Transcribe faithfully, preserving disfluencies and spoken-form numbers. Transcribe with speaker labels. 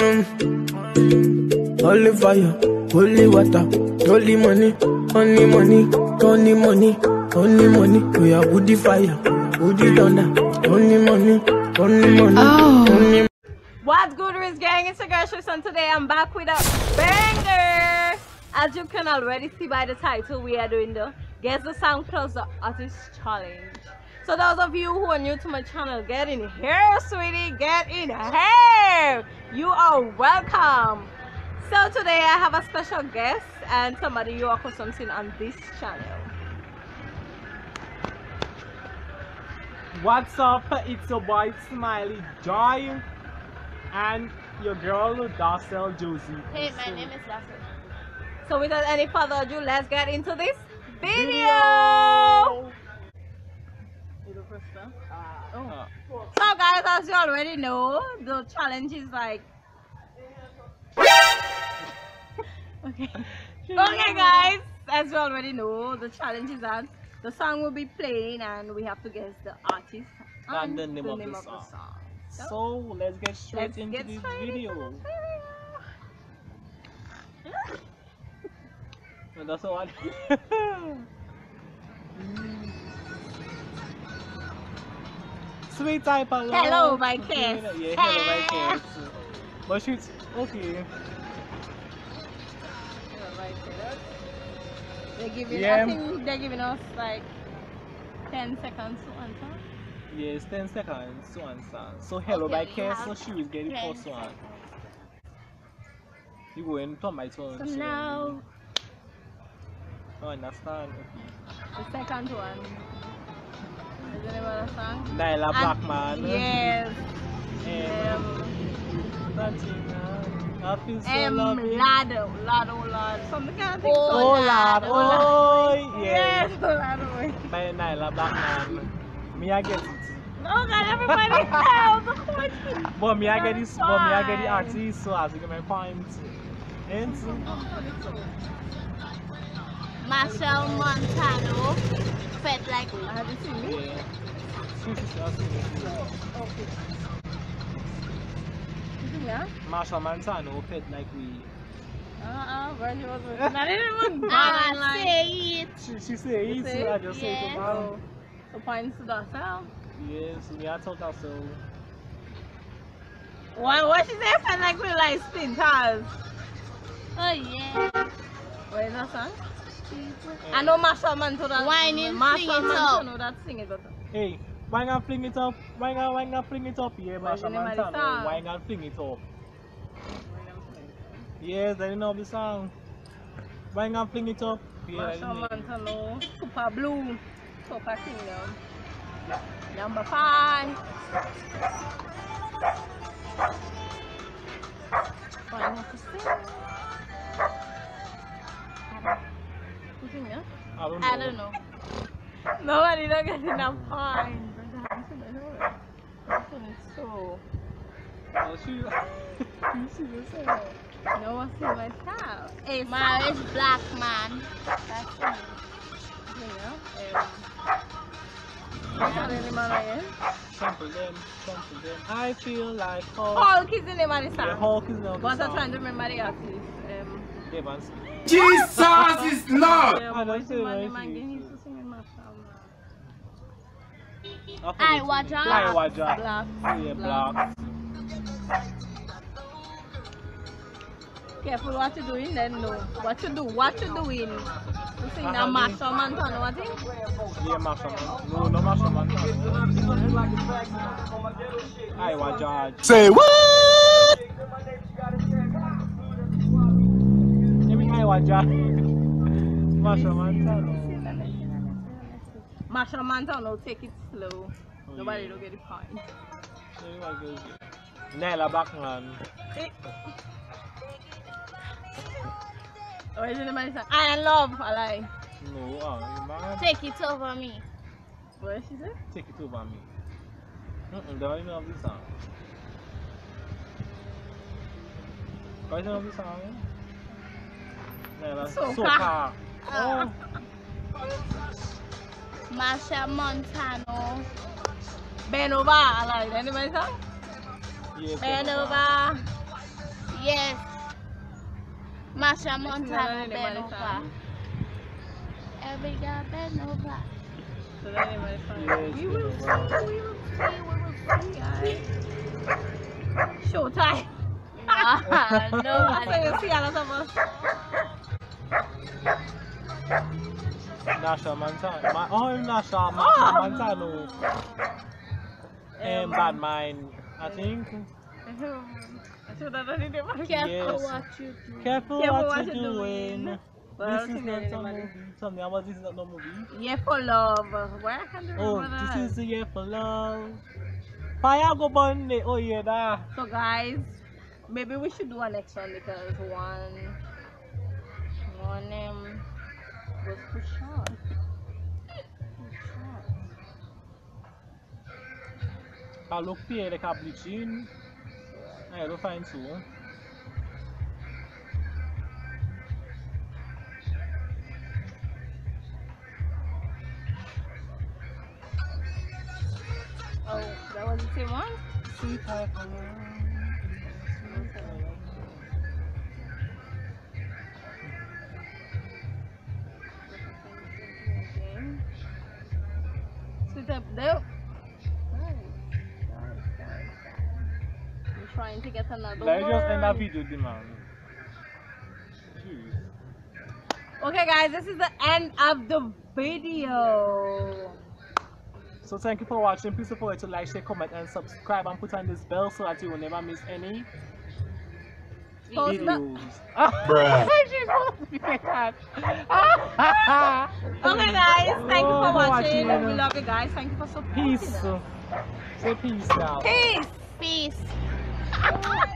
Speaker 1: Holy fire, holy water, holy money, only money, only money, only money. We are woody fire, woody thunder, only money, only money, oh. Only money.
Speaker 2: What's good, Riz Gang? It's your girl Tristan. Today I'm back with a banger. As you can already see by the title, we are doing the Guess the Song Plus the Artist Challenge. So those of you who are new to my channel, get in here, sweetie, get in here. You are welcome. So today I have a special guest and somebody you are accustomed to on this channel.
Speaker 3: What's up? It's your boy Smiley Joy and your girl Darcel Josie.
Speaker 2: Hey, my name is Darcel. So without any further ado, let's get into this video. video. Oh. So guys, as you already know, the challenge is like okay. Okay guys, as you already know, the challenge is that the song will be playing and we have to guess the artist and, and the name, the of, name the of the song.
Speaker 3: So, so let's get straight let's into get this straight video. Into video. That's all. Sweet type of love.
Speaker 2: Hello, my kiss.
Speaker 3: Yeah, hello, my kiss. But she's okay.
Speaker 2: They're giving, yeah. I think they're giving us like ten seconds to answer.
Speaker 3: Yes, ten seconds to answer. So hello, okay, my kiss. So she will get the first one. You go into my turn.
Speaker 2: So, so now.
Speaker 3: I understand.
Speaker 2: The second one. Is the name of the song?
Speaker 3: Nyla Blackman.
Speaker 2: Yes.
Speaker 3: Um, nothing. I feel so
Speaker 2: um,
Speaker 3: lovely.
Speaker 2: Lado, Lado, Lado. Something kind of thing.
Speaker 3: Oh, oh Lado. Oh,
Speaker 2: yes. Yes, Lado.
Speaker 3: By Nyla Blackman. Me, I get it.
Speaker 2: Oh God, everybody help.
Speaker 3: But me, I get this. But me, I get the artist. So I get my points. And
Speaker 2: Machel Montano. Fed like I have you seen me?
Speaker 3: Yeah. Machel Montano fed like we.
Speaker 2: Uh-uh, when she was with me. I didn't even
Speaker 4: I say it.
Speaker 3: She, she say it, so I just say it to her.
Speaker 2: So points to Darcel.
Speaker 3: Yes, me I told her so.
Speaker 2: Why, what she say fed like we like splinters?
Speaker 4: Oh yeah.
Speaker 2: Where is that song? I know Machel Montano.
Speaker 4: Whining,
Speaker 2: Machel Montano that sing it.
Speaker 3: Hey, why not fling it up? Why not, why not fling it up here, Machel Montano? Why not fling it up? Yes, I know the song. Why not fling it up?
Speaker 2: Machel Montano, Super Blue, Super Kingdom. Number five. Fine, what to sing?
Speaker 3: I don't know.
Speaker 2: I don't know. Nobody don't get enough points. So.
Speaker 3: Oh, she. You see this?
Speaker 2: No one see myself.
Speaker 4: Hey, Marriage Black Man.
Speaker 2: That's me. You know? What's the name of it?
Speaker 3: Sample them, sample them. I feel like
Speaker 2: Hulk. Hulk is the name of the song.
Speaker 3: Yeah, Hulk is the name of the
Speaker 2: but
Speaker 3: song.
Speaker 2: I'm trying to remember the artist. Um,
Speaker 3: Evans.
Speaker 1: Jesus is Lord!
Speaker 2: Yeah, but what's the name again? He's to sing in Machel.
Speaker 4: I Waja.
Speaker 3: I Waja.
Speaker 2: Black.
Speaker 3: Yeah, Black.
Speaker 2: Careful what you're doing then, no. What you do, what you doing? You sing that Machel Montano, what thing?
Speaker 3: Yeah, Machel Montano. No, no Machel Montano. I Waja.
Speaker 1: Say what?
Speaker 3: I Waja. Machel Montano.
Speaker 2: Machel Montano, take it slow. Oh, nobody yeah. Don't get the point.
Speaker 3: Nyla Blackman.
Speaker 2: What is the name of the song? I love, I lie.
Speaker 3: No, uh, man.
Speaker 4: Take it over me.
Speaker 2: What did she say?
Speaker 3: Take it over me. Mm-mm, the name of the song. What is the name of the song? Yeah,
Speaker 2: Soca.
Speaker 3: Soca.
Speaker 4: Oh. Machel Montano.
Speaker 2: Bend over, I like. Anybody song?
Speaker 3: Yes,
Speaker 2: Bend over.
Speaker 4: Masha
Speaker 2: This is
Speaker 4: Montano
Speaker 2: another
Speaker 4: bend
Speaker 2: Mali
Speaker 4: over.
Speaker 2: song.
Speaker 4: Every girl bend over.
Speaker 2: So that is Mali song.
Speaker 3: Yes,
Speaker 2: We will see,
Speaker 3: Mali.
Speaker 2: we will see, we will see, guys. Showtime.
Speaker 4: Ah,
Speaker 2: So
Speaker 4: nobody.
Speaker 2: you see a lot of us.
Speaker 3: Nasha Montano. Ma oh, Nasha Masha
Speaker 2: Oh.
Speaker 3: Montano. Um, Bad Mind, I think.
Speaker 2: I should have done it in my
Speaker 4: Careful
Speaker 3: Yes.
Speaker 4: what you do.
Speaker 3: Careful,
Speaker 2: Careful
Speaker 3: what,
Speaker 2: what
Speaker 3: you're
Speaker 2: you're
Speaker 3: doing.
Speaker 2: doing. Well,
Speaker 3: This is
Speaker 2: sing
Speaker 3: not
Speaker 2: it,
Speaker 3: a
Speaker 2: anybody.
Speaker 3: movie. Tell me, how this is not no movie?
Speaker 2: Yeah, for love. Where I can't
Speaker 3: Oh,
Speaker 2: remember that.
Speaker 3: this is the year for love. Fire go burn it. Oh yeah, that.
Speaker 2: So guys, maybe we should do a next one because one, one um was too short. Too short.
Speaker 3: I look here like a bleaching. I don't find so.
Speaker 2: Oh, that was the same one?
Speaker 3: Sweet heart.
Speaker 2: Sweet up there. I'm trying to get another
Speaker 3: Let's just end that
Speaker 2: word.
Speaker 3: video, the man. Jeez.
Speaker 2: Okay guys, this is the end of the video.
Speaker 3: So thank you for watching. Please don't forget to like, share, comment, and subscribe, and put on this bell so that you will never miss any
Speaker 2: Post the-
Speaker 3: videos.
Speaker 5: Bruh.
Speaker 3: She's supposed to be like that.
Speaker 2: Okay guys, thank you
Speaker 3: Oh,
Speaker 2: for
Speaker 3: for
Speaker 2: watching.
Speaker 3: watching.
Speaker 2: We love you guys. Thank you for supporting
Speaker 3: Peace.
Speaker 2: us.
Speaker 3: Say peace now.
Speaker 2: Peace.
Speaker 4: Peace.